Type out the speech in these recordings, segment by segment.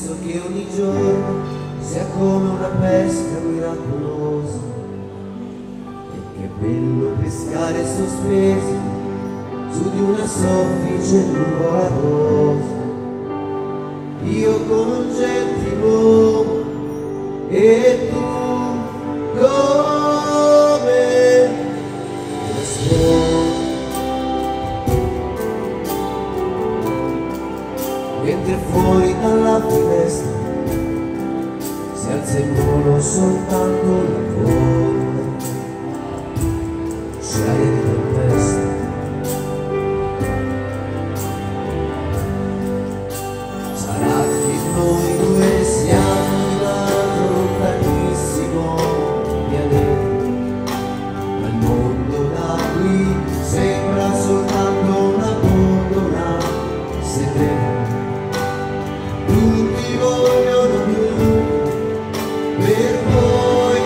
penso che ogni giorno sia come una pesca miracolosa, e che bello pescare sospesi su di una soffice nuvolosa. Io con un gentiluomo e tu come una sposa, mentre fuori dalla finestra si alza in volo soltanto la coda, c'è aria di tempesta. Sarà che noi due siamo in un altro lontanissimo pianeta, ma il mondo da qui sembra soltanto una gondola segreta. Tutti vogliono più, per poi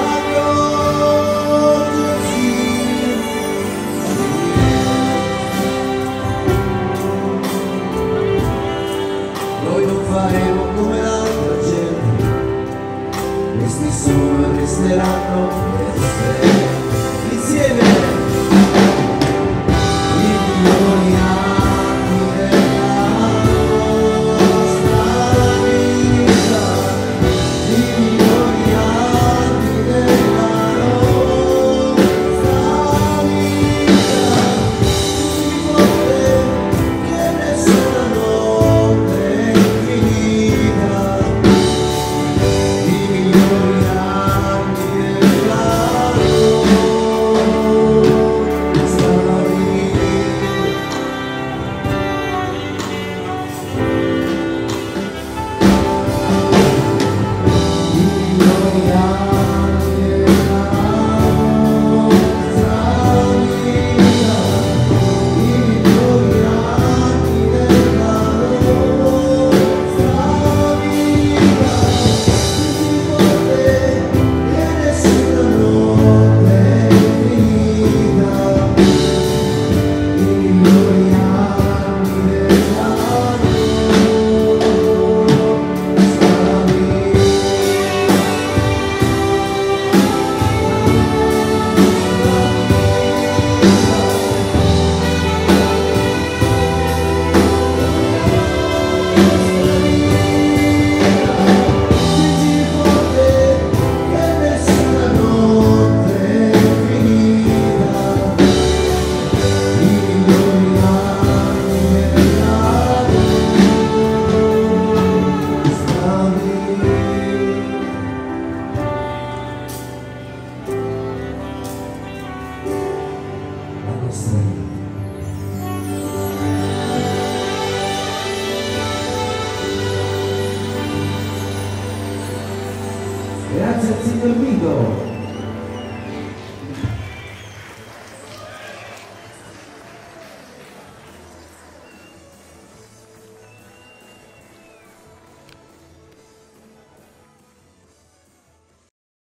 accorgersi di noi non faremo come l'altra gente, questi sono e resteranno per sempre insieme. Grazie al signor Guido.